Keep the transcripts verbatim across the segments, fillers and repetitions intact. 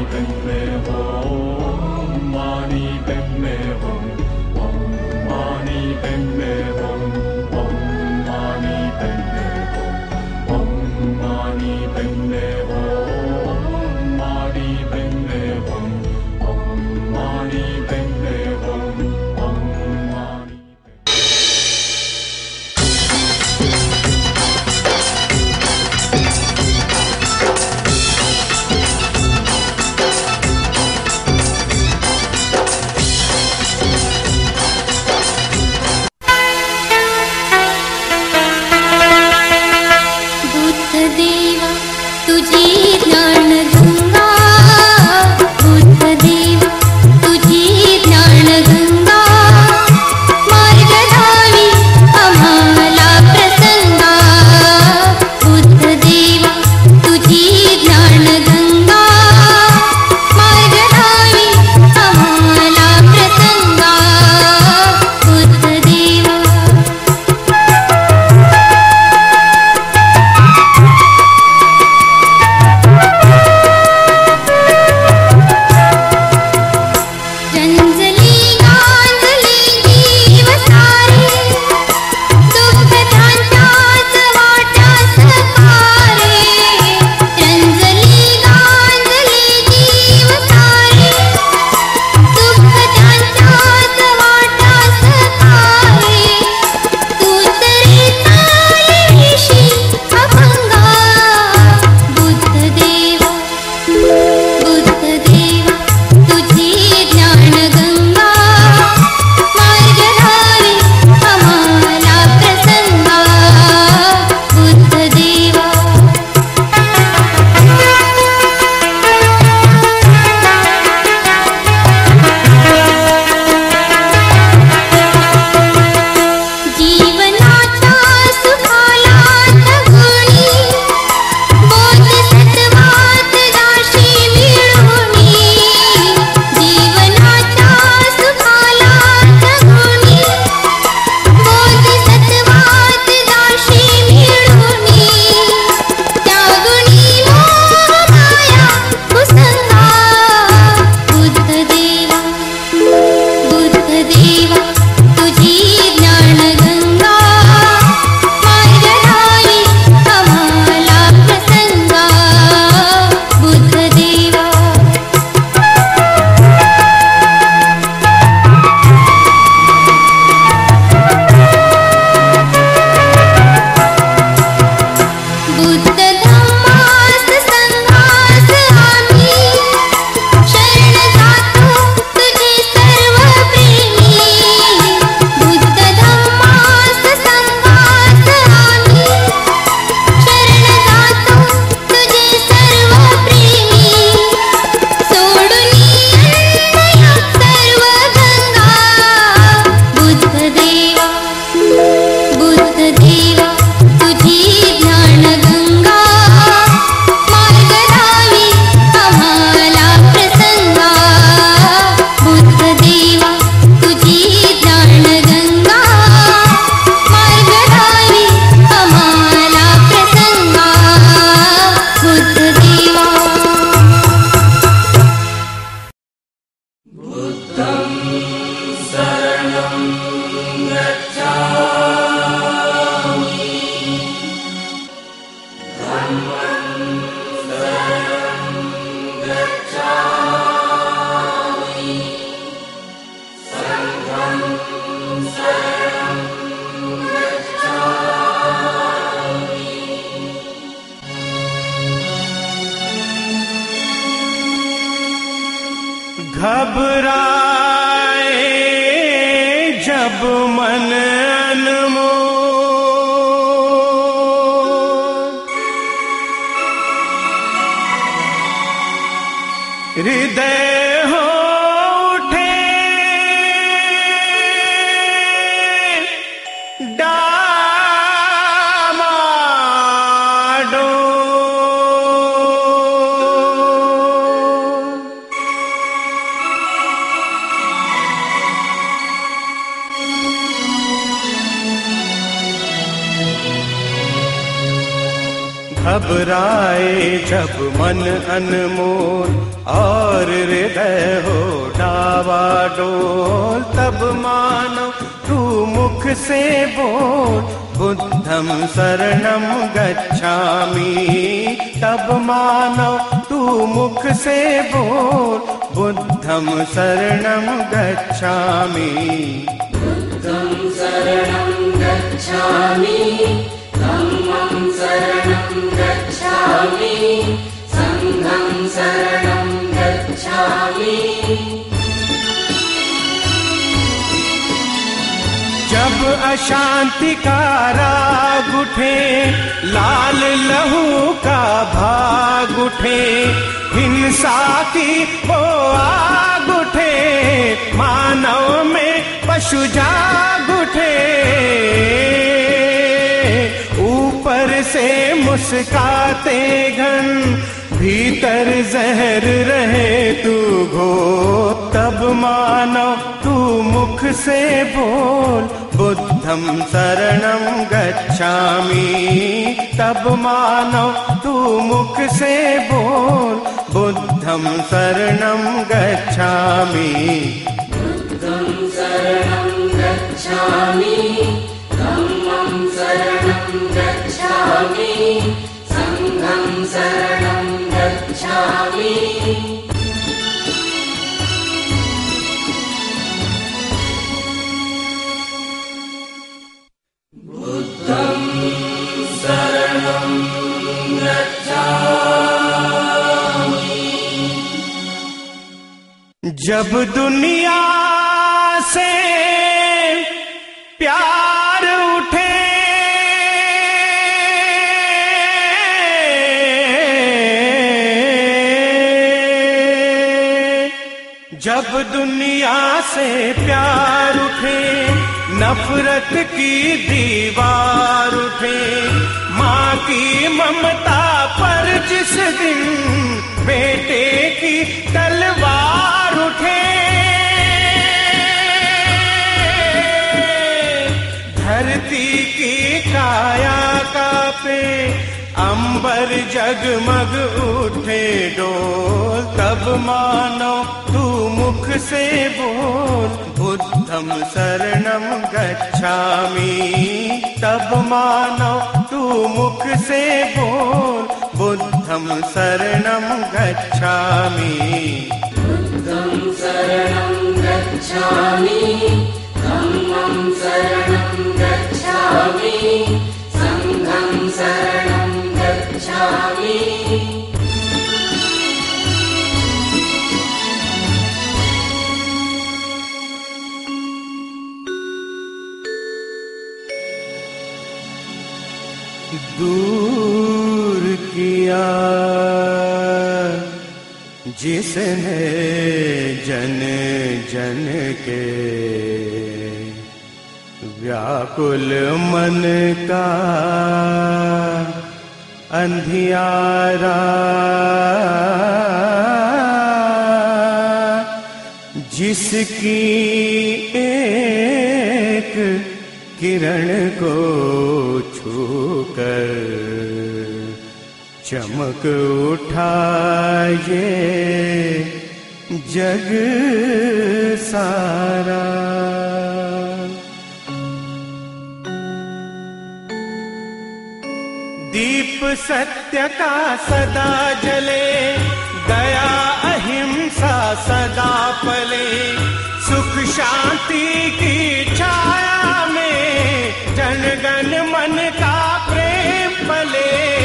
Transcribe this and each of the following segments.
Padme Hum, Mani Padme Hum, Om Mani Padme Hum, Om Mani Padme Hum, Om Mani Padme Hum, Mani Padme Hum, Om Mani Padme Hum, Om Mani. बुद्धदेवा तुझी ज्ञान गंगा, बुद्धदेवा तुझी ज्ञान गंगा, मार्ग लावी आम्हाला प्रसंगा. बुद्धदेवा तुझी ज्ञान गंगा, मार्ग लावी आम्हाला प्रसंगा. बुद्धदेवा रंजली गांजली जीव सारे, दुःखदांताच वाटास पारे. रंजली गांजली जीव सारे, दुःखदांताच वाटास पारे. तू तरी चालविशी अभंगा. बुद्धदेवा बुद्धदेवा तुझी ज्ञान गंगा, मार्ग लावी आम्हाला प्रसंगा. बुद्धदेवा जीवनाचा सुखाला तगुणी, बोधिसत्वात जाशी मिळवणी. जीवनाचा सुखाला तगुणी, बोधिसत्वात जाशी मिळवणी. त्यागुणी मोहमाया कुसंगा. बुद्धदेवा बुद्धदेवा तुझी ज्ञान गंगा, मार्ग लावी आम्हाला प्रसंगा. बुद्धदेवा बुद्ध धम्मास संघास आम्ही, शरण जातो तुझे सर्व प्रेमी. बुद्ध धम्मास संघास आम्ही, शरण जातो तुझे सर्व प्रेमी. सोडून अन्नया सर्व गंगा. बुद्धदेवा बुद्धदेवा तुझी ज्ञान गंगा, मार्ग लावी आम्हाला प्रसंगा. बुद्धदेवा तुझी ज्ञान गंगा, मार्ग लावी आम्हाला प्रसंगा. बुद्धदेवा Buddham saranam gacchami, Dhammam saranam gacchami, Sangham saranam gacchami. घबराए जब मन अनमोल, हृदय हो उठे डामाडोल. घबराए जब मन अनमोल और हृदय हो डावाडोल, तब मानो तू मुख से बोल बुद्धं शरणं गच्छामि। तब मानो तू मुख से बोल बुद्धं शरणं गच्छामि। बुद्धं शरणं गच्छामि, धम्मं शरणं गच्छामि, संघं शरणं गच्छामि। जब अशांति का राग उठे, लाल लहू का भाग उठे, हिंसा की वो आग उठे, मानव में पशु जाग उठे। ऊपर से मुस्काते घन, भीतर जहर रहे तू घो, तब मानो तू मुख से बोल बुद्धं शरणं गच्छामि। तब मानो तू मुख से बोल बुद्धं शरणं गच्छामि। बुद्धं शरणं गच्छामि, धम्मं शरणं गच्छामि, संघं शरणं गच्छामि। बुद्धं शरणं गच्छामि। जब दुनिया से प्यार उठे, जब दुनिया से प्यार उठे, नफरत की दीवार उठे, माँ की ममता पर जिस दिन बेटे की तलवार उठे, धरती की काया कांपे, अंबर जगमग उठे डोल, तब मानो तू मुख से बोल बुद्धं शरणं गच्छामि। तब मानो तू मुख से बोल बुद्धं शरणं गच्छामि। बुद्धं शरणं गच्छामि, धम्मं शरणं गच्छामि, संघं शरणं गच्छामि। दूर किया जिसने जन जन के व्याकुल मन का अंधियारा, जिसकी एक किरण को छूकर चमक उठा ये जग सारा। दीप सत्य का सदा जले, दया अहिंसा सदा पले, सुख शांति की छाया में जनगण मन का प्रेम पले।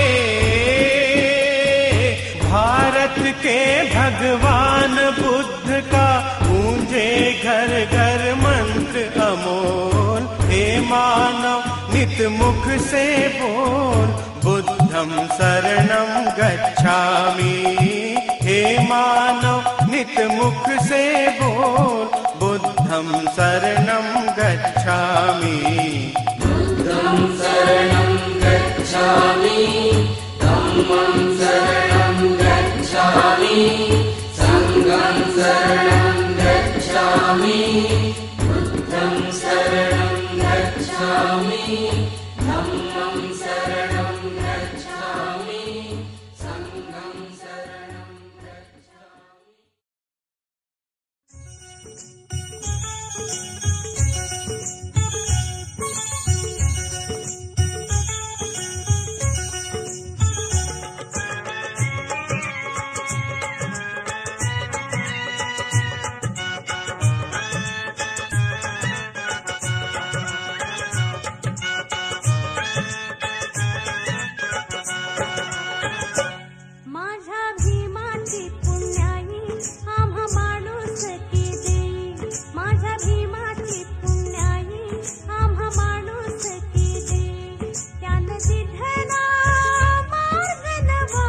भारत के भगवान बुद्ध का गूंजे घर घर मंत्र अमोल, हे मानव नित मुख से बोल बुद्धं शरणं गच्छामि। हे मानव नित मुख से बोल बुद्धं शरणं गच्छामि। बुद्धं शरणं गच्छामि, धम्मं शरणं गच्छामि, संघं शरणं गच्छामि। बुद्धं शरणं गच्छामि, धम्मं शरणं गच्छामि, संघं माझ्या भीमाची पुण्याई आम्हा माणूस की देई माझ्या भीमाची पुण्याई आम्हा माणूस की देई त्यानं दिधना मार्ग नवा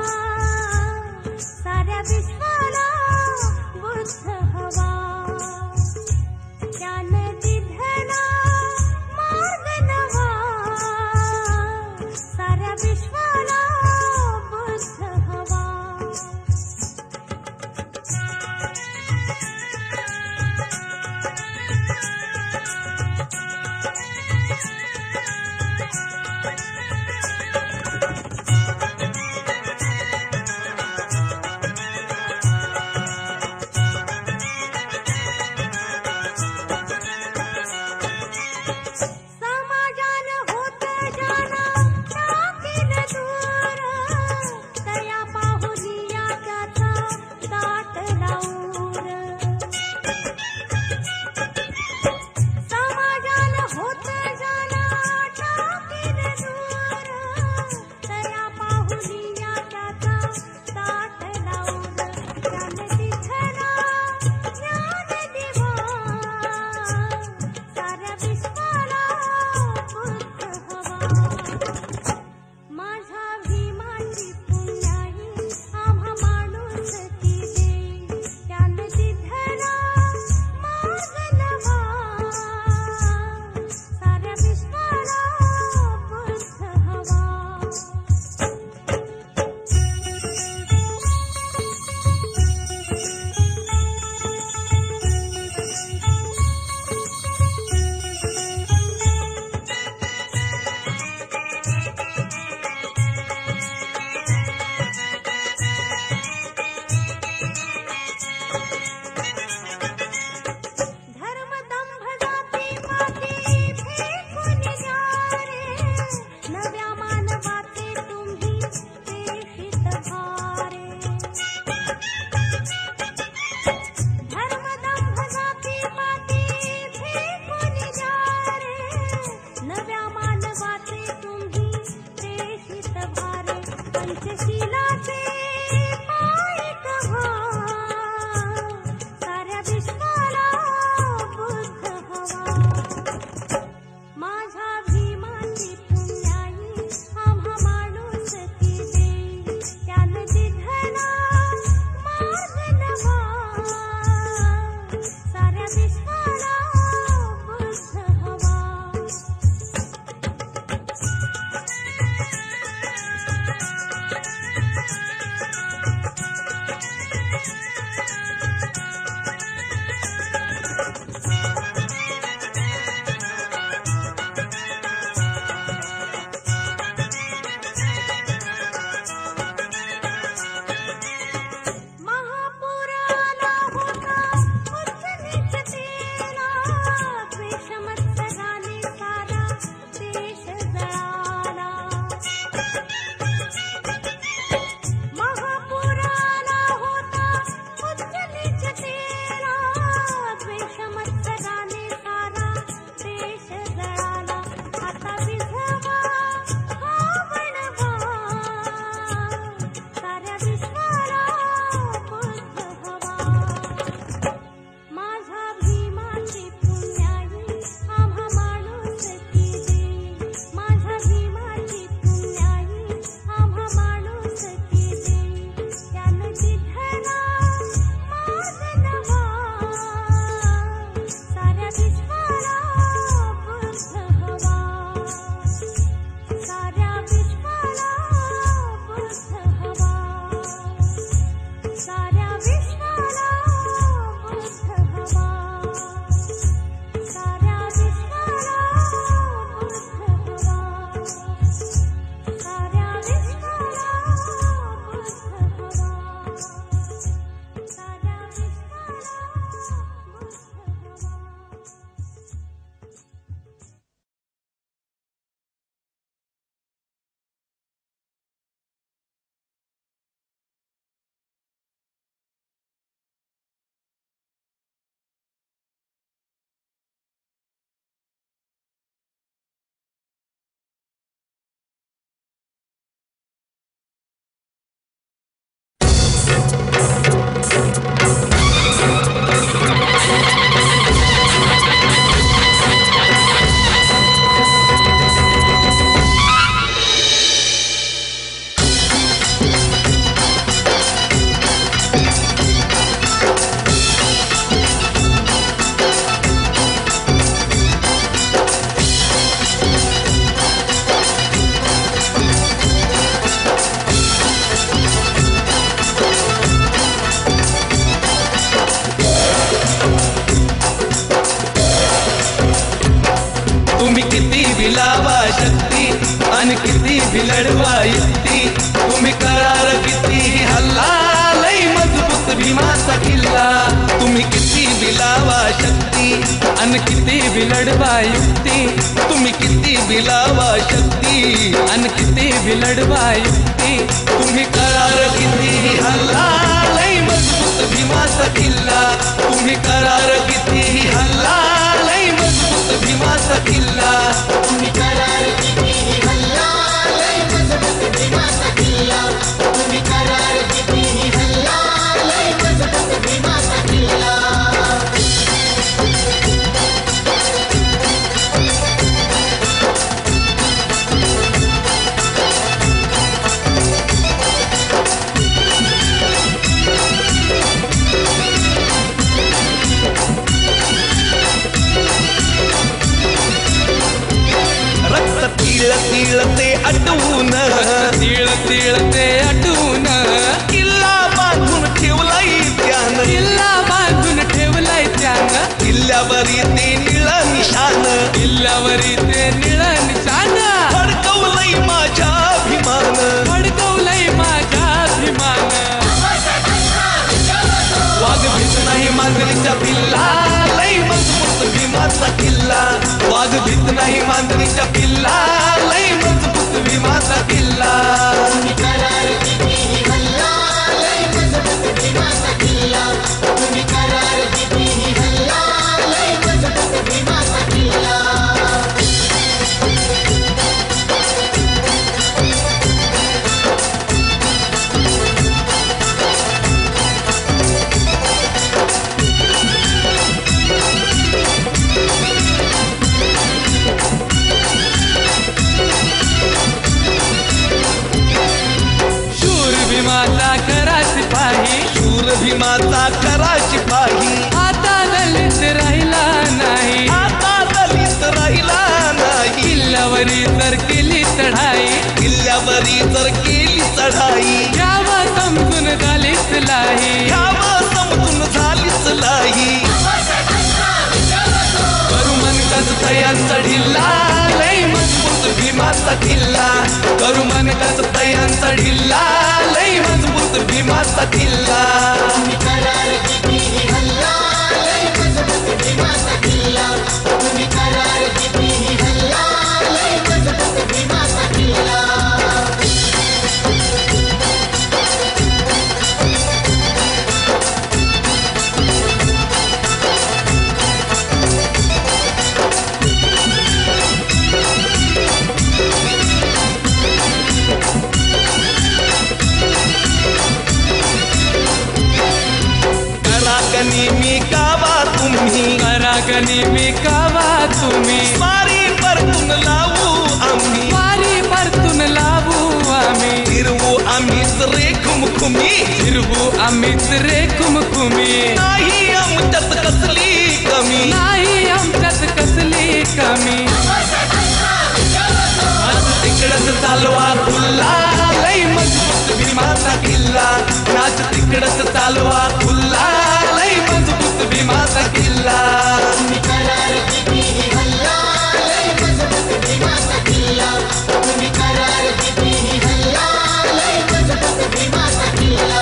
साऱ्या विश्वाला बुद्ध हवा त्यानं दिधना मार्ग नवा साऱ्या विश्वाला बुद्ध हवा बिलडवा युक्ती तुम्ही करार किती हल्ला लई मजबूत भीमाचा किल्ला तुम्ही किती बिलावा शक्ती अन किती बिलडवा युक्ती तुम्ही किती बिलावा शक्ती अन किती बिलडवा युक्ती तुम्ही करार किती हल्ला लई मजबूत भीमाचा किल्ला तुम्ही करार किती हल्ला लई मजबूत भीमाचा किल्ला तुम्ही करार किती हल्ला लय मजबूत भीमाचा किल्ला तुम्ही करार किती हल्ला लय मजबूत भीमाचा किल्ला रक्त तिळ तिळ ते अटवून तीळ तीळ ते अटून किल्ला बांधून ठेवलाय त्यानं किल्ला बांधून ठेवलाय त्यानं किल्ल्यावरी ते निळ निशान किल्ल्यावरी ते निळ निशाण फडकवलंय माझ्या अभिमान फडकवलंय माझ्या अभिमान वाघ भीत नाही मांजरीच्या पिल्ला लई मजबूत भीमाचा किल्ला वाघ भीत नाही मांजरीच्या पिल्ला लई मजबूत भीमाचा किल्ला तुम्ही करार किती हल्ला लय मजबूत भीमाचा किल्ला तुम्ही करार किती हल्ला लय मजबूत भीमाचा किल्ला शूर भीमाचा करा सिपाही शूर भीमाचा करा शिपाही आता दलित राहिला नाही आता दलित राहिला नाही किल्ल्यावरी जर केली चढाई किल्ल्यावरी जर केली चढाई घ्यावं समजून दलित लाई घ्यावं समजून झालीच लाई करू मनकस तयांचा ढिल्ला लई मजबूत भीमाचा किल्ला करू मनकस तयांचा ढिल्ला लई मजबूत भीमाचा किल्ला तुम्ही करार किती हल्ला लय मजबूत भीमाचा किल्ला तुम्ही करार किती हल्ला लय मजबूत भीमाचा किल्ला करागनी मी कावा तुम्ही करागनी मी कावा तुम्ही मारी परतून लावू आम्ही वारी परतून लावू आम्ही फिरवू आम्हीच रे खुमखुमी फिरवू आम्हीच रे खुमखुमी नाही आमच्यात कसली कमी नाही आमच्यात कसली कमी आज तिकडच चालवा खुल्ला लई मजबूत भीमाचा किल्ला नाच तिकडच चालवा खुल्ला लई मजबूत भीमाचा किल्ला तुम्ही करार किती हल्ला लय मजबूत भीमाचा किल्ला तुम्ही करार किती हल्ला लय मजबूत भीमाचा किल्ला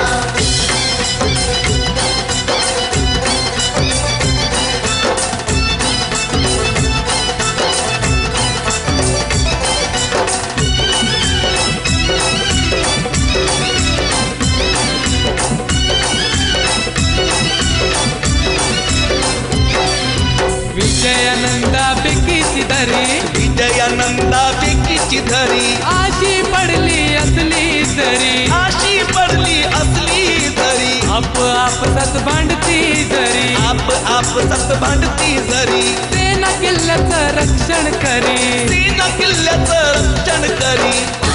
विजयानंदा बेकीची धरी विजयानंदा बेकीची धरी आशी पडली असली तरी आशी पडली असली तरी आप आपसात भांडती जरी आप आप सत भांडती जरी सेना किल्ल्याचं रक्षण करी सेना किल्ल्याचं रक्षण करी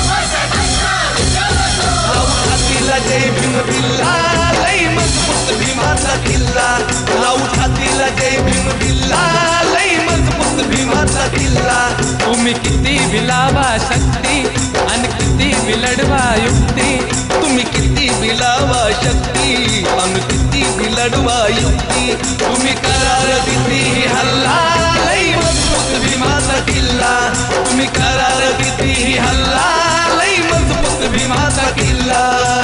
लाऊठातीला जय भीम किल्ला लई मजबूत भीमाचा किल्ला लाऊठातीला जय भीम किल्ला लई मजबूत भीमाचा किल्ला तुम्ही किती विलावा शक्ती आणि किती विलडवा युक्ती तुम्ही किती बिलावा शक्ती आम्ही किती बिलडवा युक्ती तुम्ही करार किती हल्ला लई मजबूत भीमाचा किल्ला तुम्ही करार करार किती हल्ला लई मजबूत भीमाचा किल्ला